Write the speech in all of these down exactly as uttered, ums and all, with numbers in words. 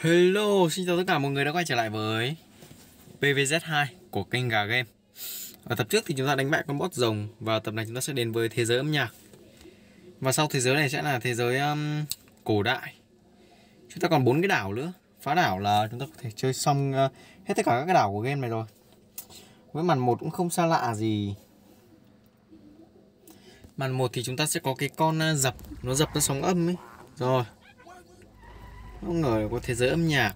Hello, xin chào tất cả mọi người đã quay trở lại với pê vê zét hai của kênh Gà Game. Ở tập trước thì chúng ta đánh bại con boss rồng, và tập này chúng ta sẽ đến với thế giới âm nhạc. Và sau thế giới này sẽ là thế giới um, cổ đại. Chúng ta còn bốn cái đảo nữa. Phá đảo là chúng ta có thể chơi xong uh, hết tất cả các cái đảo của game này rồi. Với màn một cũng không xa lạ gì. Màn một thì chúng ta sẽ có cái con uh, dập, nó dập nó sóng âm ấy. Rồi. Không ngờ có thế giới âm nhạc.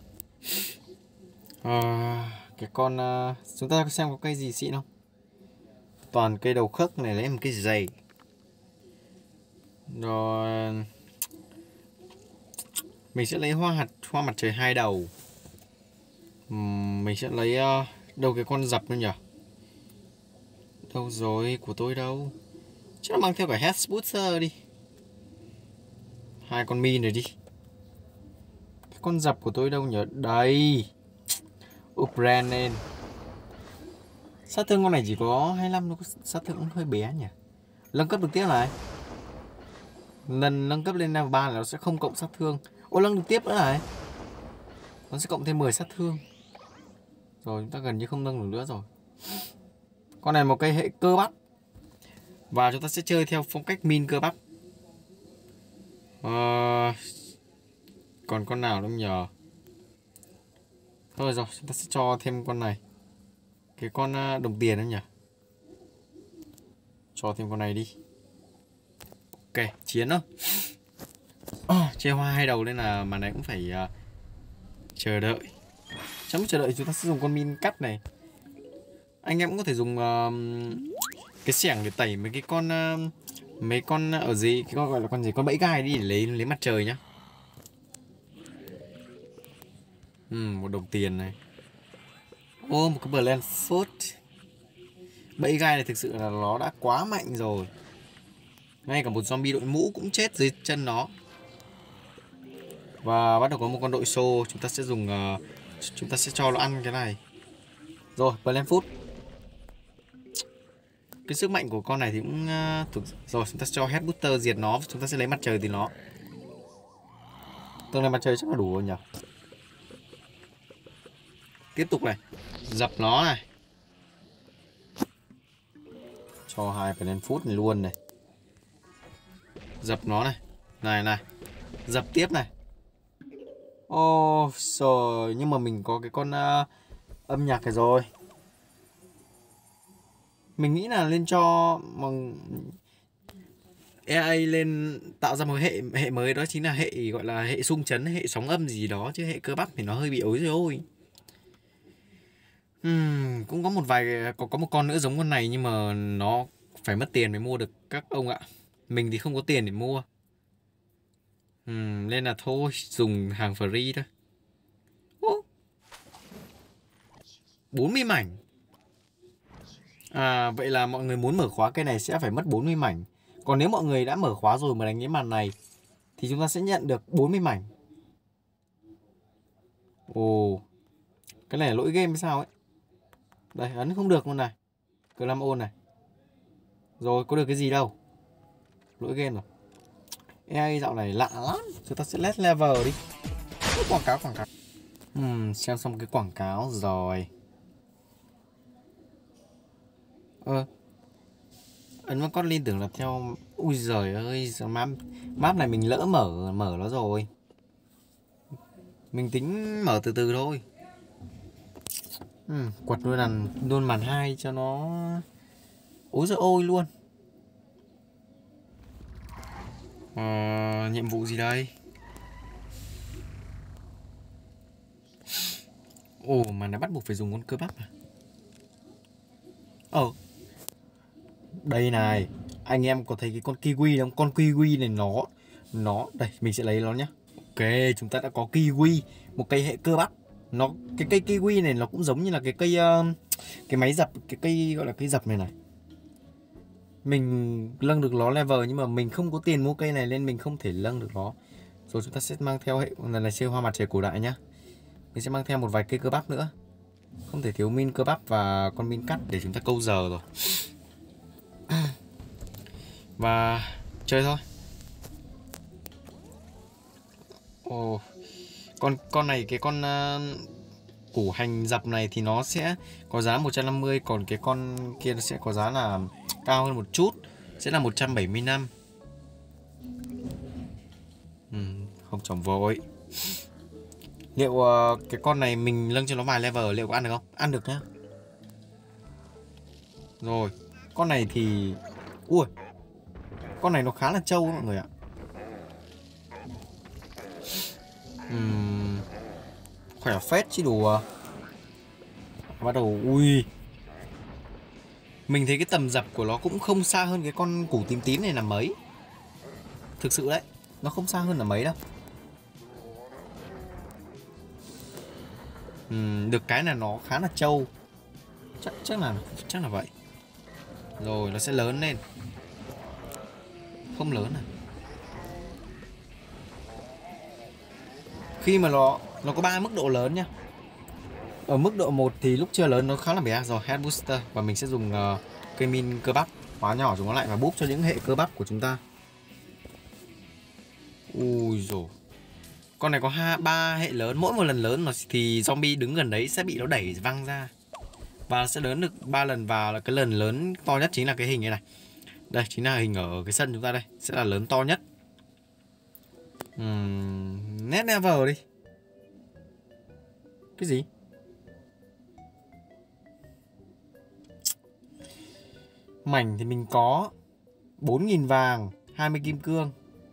À, cái con uh, chúng ta xem có cây gì xịn không? Toàn cây đầu khớp này, lấy một cái giày. Rồi mình sẽ lấy hoa hạt hoa mặt trời hai đầu. uhm, Mình sẽ lấy uh, đâu cái con dập nữa nhỉ? Đâu rồi, của tôi đâu? Chắc là mang theo cả head booster đi. Hai con min rồi đi. Cái con dập của tôi đâu nhỉ? Đây. Up ran lên. Sát thương con này chỉ có hai mươi lăm, nó có sát thương cũng hơi bé nhỉ. Nâng cấp được tiếp này. Lần nâng cấp lên level ba là nó sẽ không cộng sát thương. Ô, nâng được tiếp nữa này. Nó sẽ cộng thêm mười sát thương. Rồi chúng ta gần như không nâng được nữa rồi. Con này một cây hệ cơ bắp. Và chúng ta sẽ chơi theo phong cách min cơ bắp. à, Còn con nào không nhờ? Thôi rồi, chúng ta sẽ cho thêm con này. Cái con đồng tiền đó nhỉ? Cho thêm con này đi. Ok, chiến thôi. à, Chơi hoa hai đầu nên là màn này cũng phải uh, chờ đợi. Trong lúc chờ đợi chúng ta sẽ dùng con min cắt này. Anh em cũng có thể dùng uh, cái xẻng để tẩy mấy cái con uh, mấy con ở gì, cái con gọi là con gì, con bẫy gai đi để lấy lấy mặt trời nhá. uhm, Một đồng tiền này. Ô, một cái Blend Foot. Bẫy gai này thực sự là nó đã quá mạnh rồi. Ngay cả một zombie đội mũ cũng chết dưới chân nó. Và bắt đầu có một con đội xô. Chúng ta sẽ dùng uh, chúng ta sẽ cho nó ăn cái này. Rồi, Blend Foot. Cái sức mạnh của con này thì cũng uh, thực... Rồi, chúng ta sẽ cho Head Booster diệt nó. Chúng ta sẽ lấy mặt trời từ nó. Tầng này mặt trời chắc là đủ rồi nhỉ. Tiếp tục này. Dập nó này. Cho hai Blend Foot này luôn này. Dập nó này. Này này. Dập tiếp này. Ô, oh, rồi. Nhưng mà mình có cái con uh, âm nhạc này rồi. Mình nghĩ là lên cho bằng a i lên tạo ra một hệ hệ mới, đó chính là hệ gọi là hệ xung chấn, hệ sóng âm gì đó, chứ hệ cơ bắp thì nó hơi bị ối rồi ôi. uhm, Cũng có một vài có có một con nữa giống con này, nhưng mà nó phải mất tiền mới mua được các ông ạ. Mình thì không có tiền để mua. uhm, Nên là thôi dùng hàng free thôi. Ô, bốn mươi mảnh. À, vậy là mọi người muốn mở khóa cây này sẽ phải mất bốn mươi mảnh. Còn nếu mọi người đã mở khóa rồi mà đánh cái màn này thì chúng ta sẽ nhận được bốn mươi mảnh. Ồ, cái này là lỗi game hay sao ấy. Đây, ấn không được luôn này. Cứ làm ôn này. Rồi, có được cái gì đâu. Lỗi game rồi. a i dạo này lạ lắm. Chúng ta sẽ let level đi. Quảng cáo, quảng cáo. uhm, Xem xong cái quảng cáo rồi. Ơ, ấn vào con liên tưởng là theo. Ui giời ơi, map, map này mình lỡ mở mở nó rồi. Mình tính mở từ từ thôi. uhm, Quật luôn là luôn màn hai cho nó ối giời ôi luôn. à, Nhiệm vụ gì đây? Ồ, mà nó bắt buộc phải dùng con cơ bắp à? Ờ, đây này, anh em có thấy cái con kiwi không? Con kiwi này nó nó đây, mình sẽ lấy nó nhá. Ok, chúng ta đã có kiwi, một cây hệ cơ bắp. Nó cái cây kiwi này nó cũng giống như là cái cây uh, cái máy dập, cái cây gọi là cây dập này này. Mình nâng được nó level nhưng mà mình không có tiền mua cây này nên mình không thể nâng được nó. Rồi chúng ta sẽ mang theo hệ lần này chơi hoa mặt trời cổ đại nhá. Mình sẽ mang theo một vài cây cơ bắp nữa. Không thể thiếu min cơ bắp và con min cắt để chúng ta câu giờ rồi. Và chơi thôi. Ồ, Còn con này, cái con uh, củ hành dập này thì nó sẽ có giá một trăm năm mươi. Còn cái con kia nó sẽ có giá là cao hơn một chút, sẽ là một trăm bảy mươi lăm. ừ, Không trồng vội. Liệu uh, cái con này mình nâng cho nó vài level liệu có ăn được không? Ăn được nhá. Rồi, con này thì... Ui, con này nó khá là trâu mọi người ạ. uhm, Khỏe phết chứ đùa. Bắt đầu, ui, mình thấy cái tầm dập của nó cũng không xa hơn cái con củ tím tím này là mấy. Thực sự đấy, nó không xa hơn là mấy đâu. uhm, Được cái là nó khá là trâu. Chắc, chắc là chắc là vậy. Rồi nó sẽ lớn lên. Không lớn à? Khi mà nó nó có ba mức độ lớn nhá. Ở mức độ một thì lúc chưa lớn nó khá là bé rồi, Head Booster. Và mình sẽ dùng uh, cây min cơ bắp hóa nhỏ chúng nó lại và búp cho những hệ cơ bắp của chúng ta. Ui dồi. Con này có hai ba hệ lớn, mỗi một lần lớn nó thì zombie đứng gần đấy sẽ bị nó đẩy văng ra. Và sẽ lớn được ba lần. Và là cái lần lớn to nhất chính là cái hình này này. Đây chính là hình ở cái sân chúng ta đây, sẽ là lớn to nhất. uhm, Net level đi. Cái gì? Mảnh thì mình có bốn nghìn vàng, hai mươi kim cương.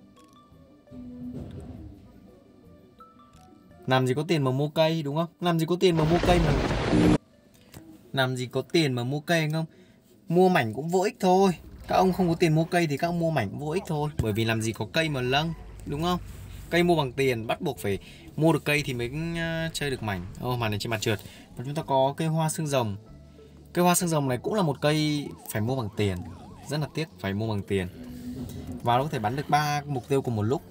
Làm gì có tiền mà mua cây đúng không? Làm gì có tiền mà mua cây mà Làm gì có tiền mà mua cây không? Mua mảnh cũng vô ích thôi. Các ông không có tiền mua cây thì các ông mua mảnh cũng vô ích thôi. Bởi vì làm gì có cây mà lâng, đúng không? Cây mua bằng tiền, bắt buộc phải mua được cây thì mới uh, chơi được mảnh. Ô, oh, màn này trên mặt trượt. Và chúng ta có cây hoa xương rồng. Cây hoa xương rồng này cũng là một cây phải mua bằng tiền. Rất là tiếc phải mua bằng tiền. Và nó có thể bắn được ba mục tiêu cùng một lúc.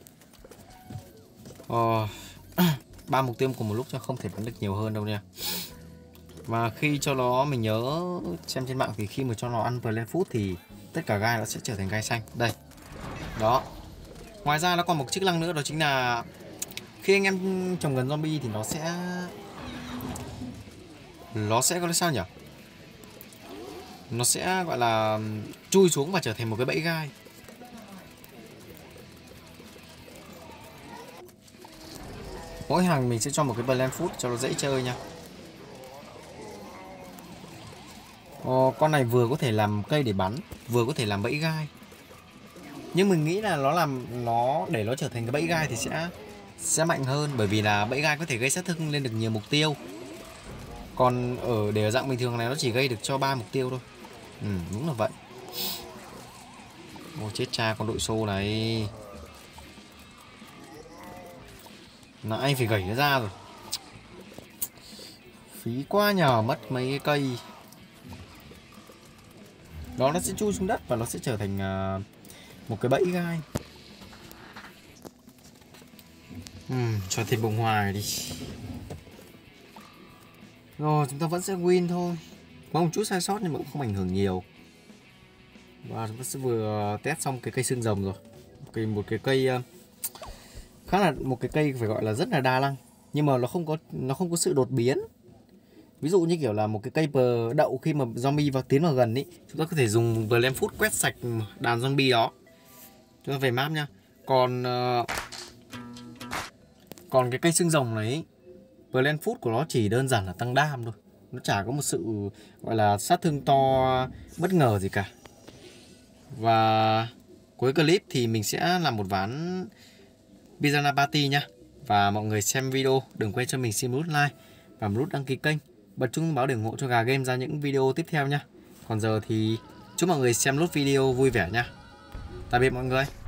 Ờ, ba mục tiêu cùng một lúc cho không thể bắn được nhiều hơn đâu nha. Và khi cho nó, mình nhớ xem trên mạng thì khi mà cho nó ăn Plant Food thì tất cả gai nó sẽ trở thành gai xanh. Đây. Đó. Ngoài ra nó còn một chức năng nữa, đó chính là khi anh em trồng gần zombie thì nó sẽ Nó sẽ có sao nhỉ? Nó sẽ gọi là chui xuống và trở thành một cái bẫy gai. Mỗi hàng mình sẽ cho một cái Plant Food cho nó dễ chơi nha. Ồ, con này vừa có thể làm cây để bắn, vừa có thể làm bẫy gai. Nhưng mình nghĩ là nó làm nó để nó trở thành cái bẫy gai thì sẽ sẽ mạnh hơn, bởi vì là bẫy gai có thể gây sát thương lên được nhiều mục tiêu. Còn ở để ở dạng bình thường này nó chỉ gây được cho ba mục tiêu thôi. Ừ, đúng là vậy. Ồ, chết cha con đội xô này. Là anh phải gẩy nó ra rồi. Phí quá nhờ, mất mấy cái cây. Đó, nó sẽ chui xuống đất và nó sẽ trở thành uh, một cái bẫy gai. uhm, Cho thịt bông hoài đi. Rồi, chúng ta vẫn sẽ win thôi. Có một chút sai sót nhưng mà cũng không ảnh hưởng nhiều. Và chúng ta sẽ vừa test xong cái cây xương rồng rồi. Cái một cái cây uh, khá là một cái cây phải gọi là rất là đa năng, nhưng mà nó không có nó không có sự đột biến. Ví dụ như kiểu là một cái cây bờ đậu, khi mà zombie vào tiến vào gần ý, chúng ta có thể dùng Plant Food quét sạch đàn zombie đó. Chúng ta về map nha. Còn uh, còn cái cây xương rồng này, Plant Food của nó chỉ đơn giản là tăng đam thôi. Nó chả có một sự gọi là sát thương to bất ngờ gì cả. Và cuối clip thì mình sẽ làm một ván Piranha Party nha. Và mọi người xem video đừng quên cho mình xin nút like và một nút đăng ký kênh, bật chuông thông báo để ủng hộ cho Gà Game ra những video tiếp theo nha. Còn giờ thì chúc mọi người xem nốt video vui vẻ nha. Tạm biệt mọi người.